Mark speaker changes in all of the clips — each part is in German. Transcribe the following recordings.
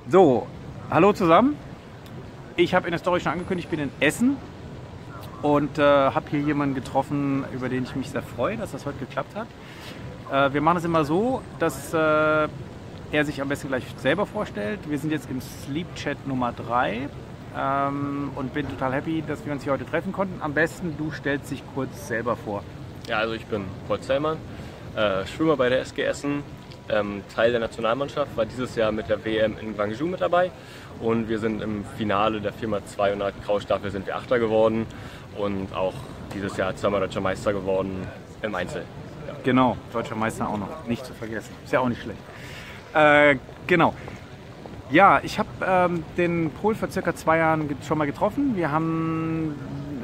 Speaker 1: So, hallo zusammen. Ich habe in der Story schon angekündigt, ich bin in Essen und habe hier jemanden getroffen, über den ich mich sehr freue, dass das heute geklappt hat. Wir machen es immer so, dass er sich am besten gleich selber vorstellt. Wir sind jetzt im Sleep Chat Nummer 3 und bin total happy, dass wir uns hier heute treffen konnten. Am besten, du stellst dich kurz selber vor.
Speaker 2: Ja, also ich bin Paul Zellmann, Schwimmer bei der SG Essen, Teil der Nationalmannschaft, war dieses Jahr mit der WM in Gwangju mit dabei und wir sind im Finale der 4x200 Kraulstaffel sind wir Achter geworden und auch dieses Jahr zweimal Deutscher Meister geworden im Einzel. Ja.
Speaker 1: Genau, Deutscher Meister auch noch, nicht zu vergessen. Ist ja auch nicht schlecht. Genau. Ja, ich habe den Pol vor circa 2 Jahren schon mal getroffen. Wir haben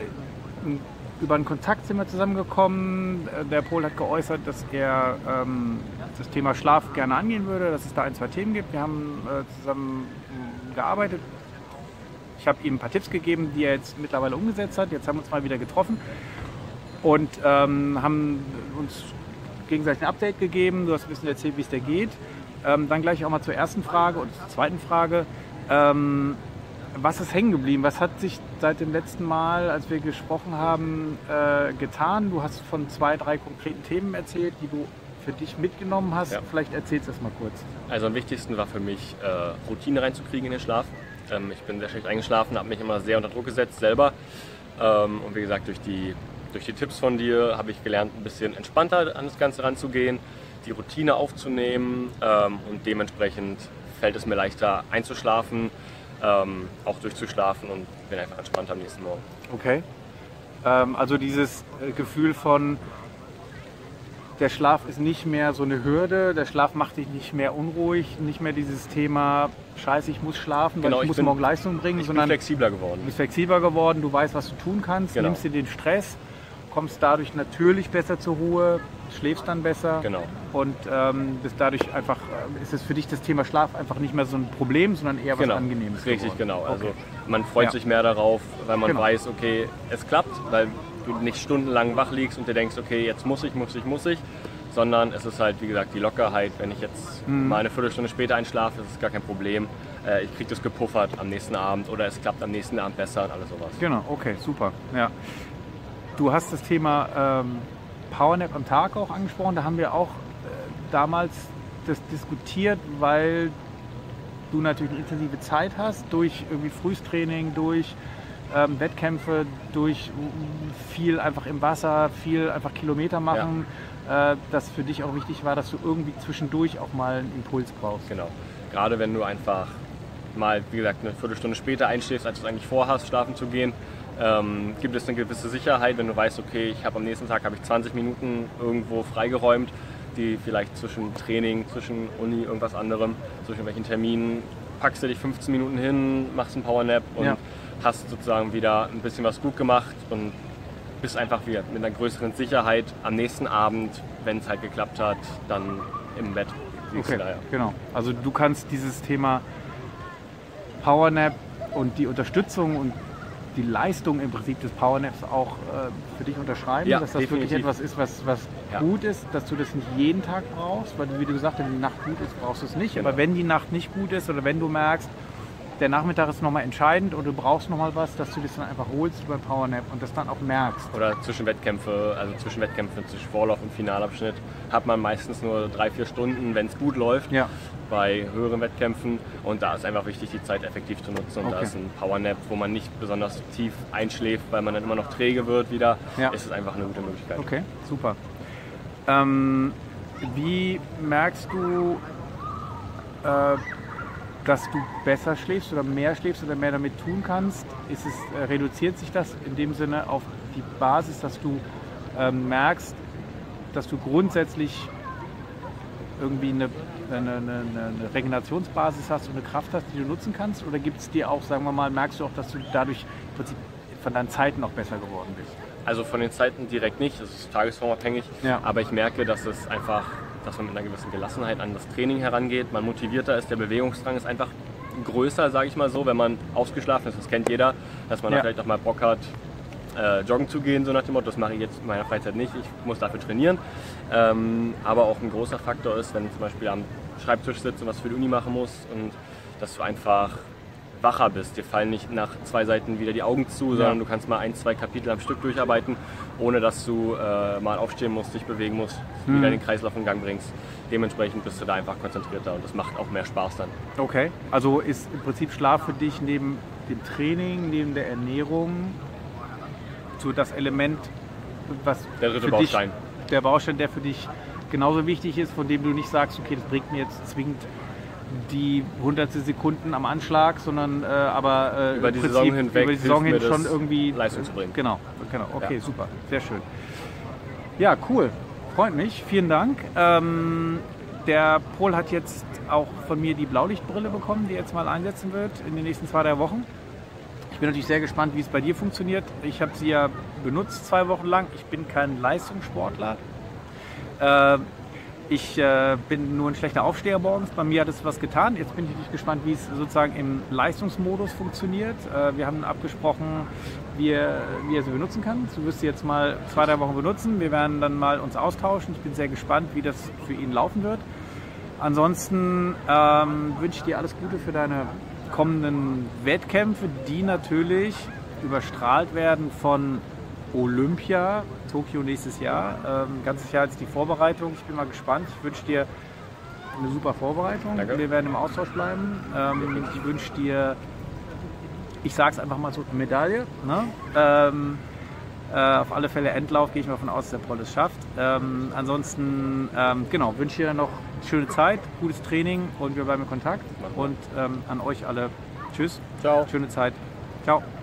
Speaker 1: über einen Kontakt sind wir zusammengekommen. Der Pol hat geäußert, dass er das Thema Schlaf gerne angehen würde, dass es da 1, 2 Themen gibt. Wir haben zusammen gearbeitet. Ich habe ihm ein paar Tipps gegeben, die er jetzt mittlerweile umgesetzt hat. Jetzt haben wir uns mal wieder getroffen und haben uns gegenseitig ein Update gegeben. Du hast ein bisschen erzählt, wie es dir geht. Dann gleich auch mal zur ersten Frage und zur zweiten Frage. Was ist hängen geblieben? Was hat sich seit dem letzten Mal, als wir gesprochen haben, getan? Du hast von 2, 3 konkreten Themen erzählt, die du für dich mitgenommen hast. Ja. Vielleicht erzählst du das mal kurz.
Speaker 2: Also am wichtigsten war für mich, Routine reinzukriegen in den Schlaf. Ich bin sehr schlecht eingeschlafen, habe mich immer sehr unter Druck gesetzt selber. Und wie gesagt, durch die Tipps von dir habe ich gelernt, ein bisschen entspannter an das Ganze ranzugehen, die Routine aufzunehmen und dementsprechend fällt es mir leichter einzuschlafen, auch durchzuschlafen und bin einfach entspannter am nächsten Morgen.
Speaker 1: Okay. Also dieses Gefühl von, der Schlaf ist nicht mehr so eine Hürde, der Schlaf macht dich nicht mehr unruhig, nicht mehr dieses Thema, scheiße, ich muss schlafen, weil ich muss morgen Leistung bringen,
Speaker 2: sondern du bist flexibler geworden.
Speaker 1: Du bist flexibler geworden, du weißt, was du tun kannst,
Speaker 2: genau.
Speaker 1: Nimmst dir den Stress, kommst dadurch natürlich besser zur Ruhe, schläfst dann besser.
Speaker 2: Genau.
Speaker 1: Und bist dadurch einfach, ist es für dich das Thema Schlaf einfach nicht mehr so ein Problem, sondern eher was Angenehmes.
Speaker 2: Richtig,
Speaker 1: geworden.
Speaker 2: genau. Also
Speaker 1: okay.
Speaker 2: Man freut sich mehr darauf, weil man weiß, okay, es klappt, weil du nicht stundenlang wach liegst und dir denkst, okay, jetzt muss ich, sondern es ist halt, wie gesagt, die Lockerheit. Wenn ich jetzt mal eine Viertelstunde später einschlafe, ist es gar kein Problem. Ich kriege das gepuffert am nächsten Abend oder es klappt am nächsten Abend besser und alles sowas.
Speaker 1: Genau, okay, super. Ja. Du hast das Thema Powernap am Tag auch angesprochen. Da haben wir auch damals das diskutiert, weil du natürlich eine intensive Zeit hast, durch irgendwie Frühtraining, durch Wettkämpfe, durch viel einfach im Wasser, viel einfach Kilometer machen, dass für dich auch wichtig war, dass du irgendwie zwischendurch auch mal einen Impuls brauchst.
Speaker 2: Genau, gerade wenn du einfach mal, wie gesagt, eine Viertelstunde später einschläfst, als du es eigentlich vorhast, schlafen zu gehen, gibt es eine gewisse Sicherheit, wenn du weißt, okay, am nächsten Tag habe ich 20 Minuten irgendwo freigeräumt, die vielleicht zwischen Training, zwischen Uni, irgendwas anderem, zwischen welchen Terminen, packst du dich 15 Minuten hin, machst einen Powernap und hast sozusagen wieder ein bisschen was gut gemacht und bist einfach wieder mit einer größeren Sicherheit am nächsten Abend, wenn es halt geklappt hat, dann im Bett.
Speaker 1: Okay, genau. Also du kannst dieses Thema Powernap und die Unterstützung und die Leistung im Prinzip des Powernaps auch für dich unterschreiben, dass das
Speaker 2: definitiv.
Speaker 1: Wirklich etwas ist, was gut ist, dass du das nicht jeden Tag brauchst, weil wie du gesagt hast, wenn die Nacht gut ist, brauchst du es nicht. Genau. Aber wenn die Nacht nicht gut ist oder wenn du merkst, der Nachmittag ist nochmal entscheidend oder du brauchst nochmal was, dass du das dann einfach holst beim Powernap und das dann auch merkst.
Speaker 2: Oder zwischen zwischen Vorlauf und Finalabschnitt hat man meistens nur 3-4 Stunden, wenn es gut läuft. Ja. Bei höheren Wettkämpfen und da ist einfach wichtig, die Zeit effektiv zu nutzen und da ist ein Powernap, wo man nicht besonders tief einschläft, weil man dann immer noch träge wird wieder, ist es einfach eine gute Möglichkeit.
Speaker 1: Okay, super. Wie merkst du, dass du besser schläfst oder mehr damit tun kannst? Reduziert sich das in dem Sinne auf die Basis, dass du merkst, dass du grundsätzlich irgendwie eine Regenerationsbasis hast und eine Kraft hast, die du nutzen kannst? Oder gibt es dir auch, sagen wir mal, merkst du auch, dass du dadurch im Prinzip von deinen Zeiten noch besser geworden bist?
Speaker 2: Also von den Zeiten direkt nicht, das ist tagesformabhängig, aber ich merke, dass man mit einer gewissen Gelassenheit an das Training herangeht, man motivierter ist, der Bewegungsdrang ist einfach größer, sage ich mal so, wenn man ausgeschlafen ist, das kennt jeder, dass man da vielleicht auch mal Bock hat, joggen zu gehen, so nach dem Motto, das mache ich jetzt in meiner Freizeit nicht, ich muss dafür trainieren. Aber auch ein großer Faktor ist, wenn ich zum Beispiel am Schreibtisch sitze und was für die Uni machen muss und dass du einfach wacher bist. Dir fallen nicht nach 2 Seiten wieder die Augen zu, sondern du kannst mal 1, 2 Kapitel am Stück durcharbeiten, ohne dass du mal aufstehen musst, dich bewegen musst, wieder den Kreislauf in Gang bringst. Dementsprechend bist du da einfach konzentrierter und das macht auch mehr Spaß dann.
Speaker 1: Okay, also ist im Prinzip Schlaf für dich neben dem Training, neben der Ernährung so das Element, was
Speaker 2: Der dritte
Speaker 1: für
Speaker 2: Baustein.
Speaker 1: dich, der Baustein, der für dich genauso wichtig ist, von dem du nicht sagst, okay, das bringt mir jetzt zwingend die 100 Sekunden am Anschlag, sondern aber
Speaker 2: über die Saison hinweg
Speaker 1: über die Saison hin
Speaker 2: hilft mir
Speaker 1: schon
Speaker 2: das,
Speaker 1: irgendwie
Speaker 2: Leistung zu bringen.
Speaker 1: Genau, okay, super, sehr schön. Ja, cool, freut mich, vielen Dank. Der Pol hat jetzt auch von mir die Blaulichtbrille bekommen, die er jetzt mal einsetzen wird in den nächsten 2, 3 Wochen. Ich bin natürlich sehr gespannt, wie es bei dir funktioniert. Ich habe sie ja benutzt 2 Wochen lang. Ich bin kein Leistungssportler. Ich bin nur ein schlechter Aufsteher morgens. Bei mir hat es was getan. Jetzt bin ich natürlich gespannt, wie es sozusagen im Leistungsmodus funktioniert. Wir haben abgesprochen, wie er sie benutzen kann. Du wirst sie jetzt mal 2, 3 Wochen benutzen. Wir werden dann mal uns austauschen. Ich bin sehr gespannt, wie das für ihn laufen wird. Ansonsten wünsche ich dir alles Gute für deine kommenden Wettkämpfe, die natürlich überstrahlt werden von Olympia, Tokio nächstes Jahr. Ganzes Jahr jetzt die Vorbereitung. Ich bin mal gespannt. Ich wünsche dir eine super Vorbereitung.
Speaker 2: Danke.
Speaker 1: Wir werden im Austausch bleiben. Ich wünsche dir, ich sage es einfach mal so, eine Medaille. Ne? Auf alle Fälle Endlauf, gehe ich mal davon aus, dass der Pol es schafft. Ansonsten, genau, wünsche dir noch eine schöne Zeit, gutes Training und wir bleiben in Kontakt. Und an euch alle, tschüss,
Speaker 2: Ciao.
Speaker 1: schöne Zeit, ciao.